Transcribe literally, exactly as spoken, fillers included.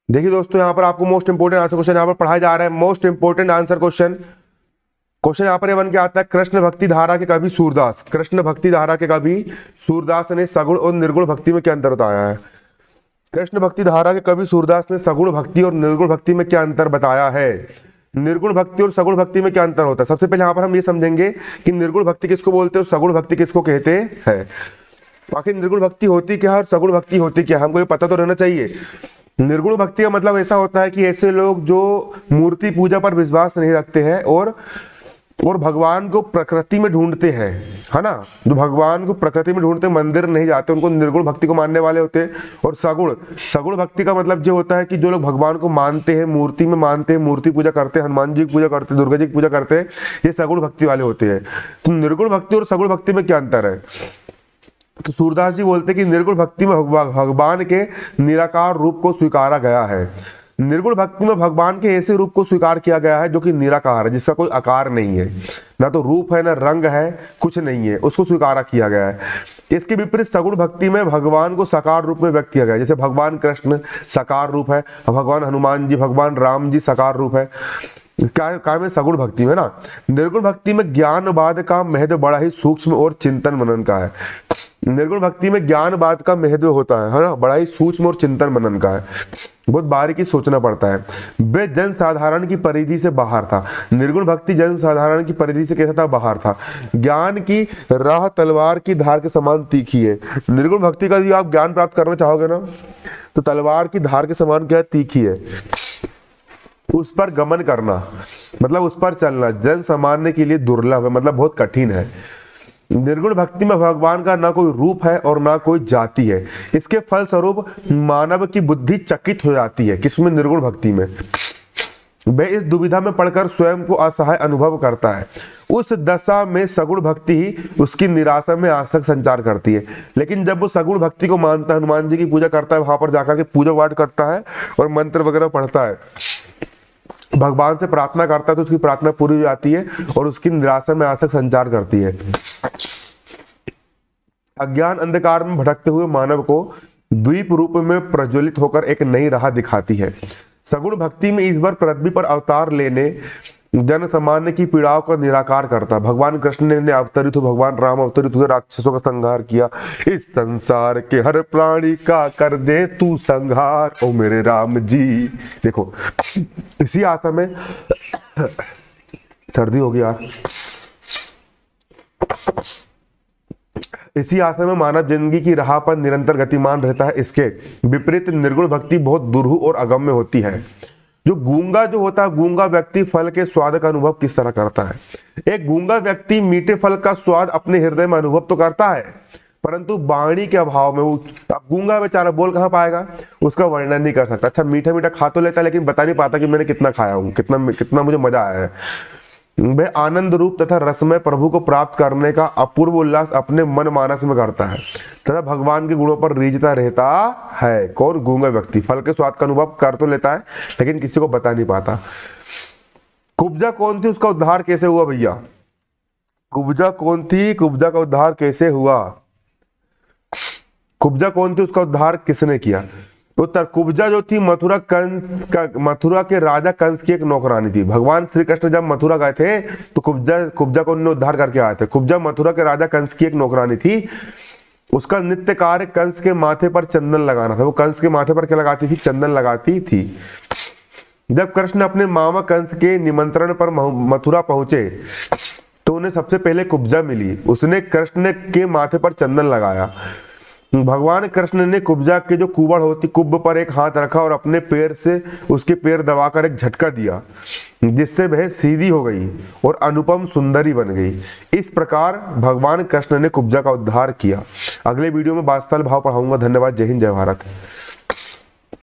देखिए दोस्तों, यहाँ पर आपको मोस्ट इंपोर्टेंट आंसर क्वेश्चन यहाँ पर पढ़ाया जा रहा है। Most important answer question question यहाँ पर बन के आता है, कृष्ण भक्ति धारा के कवि सूरदास कृष्ण भक्ति धारा के कवि सूरदास ने सगुण और निर्गुण भक्ति में क्या अंतर बताया है। कृष्ण भक्ति धारा के कवि सूरदास ने सगुण भक्ति और निर्गुण भक्ति में क्या अंतर बताया है। निर्गुण भक्ति और सगुण भक्ति में क्या अंतर होता है। सबसे पहले यहाँ पर हम ये समझेंगे कि निर्गुण भक्ति किसको बोलते हैं और सगुण भक्ति किसको कहते हैं। बाकी निर्गुण भक्ति होती क्या है और सगुण भक्ति होती क्या है, हमको ये पता तो रहना चाहिए। निर्गुण भक्ति का मतलब ऐसा होता है कि ऐसे लोग जो मूर्ति पूजा पर विश्वास नहीं रखते हैं और और भगवान को प्रकृति में ढूंढते हैं, है ना, जो भगवान को प्रकृति में ढूंढते, मंदिर नहीं जाते, उनको निर्गुण भक्ति को मानने वाले होते हैं। और सगुण सगुण भक्ति का मतलब जो होता है कि जो लोग भगवान को मानते हैं, मूर्ति में मानते हैं, मूर्ति पूजा करते हैं, हनुमान जी की पूजा करते हैं, दुर्गा जी की पूजा करते हैं, ये सगुण भक्ति वाले होते हैं। तो निर्गुण भक्ति और सगुण भक्ति में क्या अंतर है। तो सूरदास जी बोलते हैं कि निर्गुण भक्ति में भगवान के निराकार रूप को स्वीकारा गया है। निर्गुण भक्ति में भगवान के ऐसे रूप को स्वीकार किया गया है जो कि निराकार है, जिसका कोई आकार नहीं है, ना तो रूप है ना रंग है, कुछ नहीं है, उसको स्वीकारा किया गया है। इसके विपरीत सगुण भक्ति में भगवान को साकार रूप में व्यक्त किया गया है। जैसे भगवान कृष्ण साकार रूप है, भगवान हनुमान जी, भगवान राम जी साकार रूप है। क्या क्या में सगुण भक्ति में ना। निर्गुण भक्ति में ज्ञानवाद का महत्व बड़ा ही सूक्ष्म और चिंतन मनन का है। निर्गुण भक्ति में ज्ञानवाद का महत्व होता है, है ना, बड़ा ही सूक्ष्म और चिंतन मनन का है, बहुत बारीकी सोचना पड़ता है। वे जन साधारण की परिधि से बाहर था। निर्गुण भक्ति जन साधारण की परिधि से कैसा था, बाहर था। ज्ञान की राह तलवार की धार के समान तीखी है। निर्गुण भक्ति का यदि आप ज्ञान प्राप्त करना चाहोगे ना, तो तलवार की धार के समान क्या तीखी है, उस पर गमन करना मतलब उस पर चलना जन सामान्य के लिए दुर्लभ है, मतलब बहुत कठिन है। निर्गुण भक्ति में भगवान का ना कोई रूप है और ना कोई जाति है। इसके फलस्वरूप मानव की बुद्धि चकित हो जाती है। किसमें, निर्गुण भक्ति में। वह इस दुविधा में पड़कर स्वयं को असहाय अनुभव करता है। उस दशा में सगुण भक्ति ही उसकी निराशा में आज तक संचार करती है। लेकिन जब वो सगुण भक्ति को मानता है, हनुमान जी की पूजा करता है, वहां पर जाकर के पूजा पाठ करता है और मंत्र वगैरह पढ़ता है, भगवान से प्रार्थना करता है, तो उसकी प्रार्थना पूरी हो जाती है और उसकी निराशा में आज तक संचार करती है। अज्ञान अंधकार में भटकते हुए मानव को द्वीप रूप में प्रज्वलित होकर एक नई राह दिखाती है। सगुण भक्ति में इस बार पृथ्वी पर अवतार लेने जन सामान्य की पीड़ाओं का निराकार करता। भगवान कृष्ण ने अवतरित हो, भगवान राम अवतरित हुए, राक्षसों का संहार किया। इस संसार के हर प्राणी का कर दे तू संहार, ओ मेरे राम जी। देखो, इसी आशा में सर्दी होगी यार इसी आशा में मानव जिंदगी की राह पर निरंतर गतिमान रहता है। इसके विपरीत निर्गुण भक्ति बहुत दुरूह और अगम्य होती है। जो गूंगा जो होता है, गूंगा व्यक्ति फल के स्वाद का अनुभव किस तरह करता है। एक गूंगा व्यक्ति मीठे फल का स्वाद अपने हृदय में अनुभव तो करता है, परंतु वाणी के अभाव में वो, अब गूंगा बेचारा बोल कहाँ पाएगा, उसका वर्णन नहीं कर सकता। अच्छा, मीठा मीठा खा तो लेता है, लेकिन बता नहीं पाता कि मैंने कितना खाया हूँ, कितना कितना मुझे मजा आया है। वह आनंद रूप तथा रसमय प्रभु को प्राप्त करने का अपूर्व उल्लास अपने मन मानस में करता है तथा भगवान के गुणों पर रीझता रहता है। कौन, गूंगा व्यक्ति फल के स्वाद का अनुभव कर तो लेता है, लेकिन किसी को बता नहीं पाता। कुब्जा कौन थी, उसका उद्धार कैसे हुआ भैया। कुब्जा कौन थी, कुब्जा का उद्धार कैसे हुआ। कुब्जा कौन थी, उसका उद्धार किसने किया। उत्तर, कुब्जा जो थी मथुरा कंस का मथुरा के राजा कंस की एक नौकरानी थी। भगवान श्री कृष्ण जब मथुरा गए थे तो कुब्जा कुब्जा को उन्होंने उद्धार करके आए थे। कुब्जा मथुरा के राजा कंस की एक नौकरानी थी। उसका नित्य कार्य कंस के माथे पर चंदन लगाना था। वो कंस के माथे पर क्या लगाती थी, चंदन लगाती थी। जब कृष्ण अपने मामा कंस के निमंत्रण पर मथुरा पहुंचे तो उन्हें सबसे पहले कुब्जा मिली। उसने कृष्ण के माथे पर चंदन लगाया। भगवान कृष्ण ने कुब्जा के जो कुबड़ होती, कुब्ब पर एक हाथ रखा और अपने पैर से उसके पैर दबाकर एक झटका दिया, जिससे वह सीधी हो गई और अनुपम सुंदरी बन गई। इस प्रकार भगवान कृष्ण ने कुब्जा का उद्धार किया। अगले वीडियो में वात्सल भाव पढ़ाऊंगा। धन्यवाद। जय हिंद, जय भारत।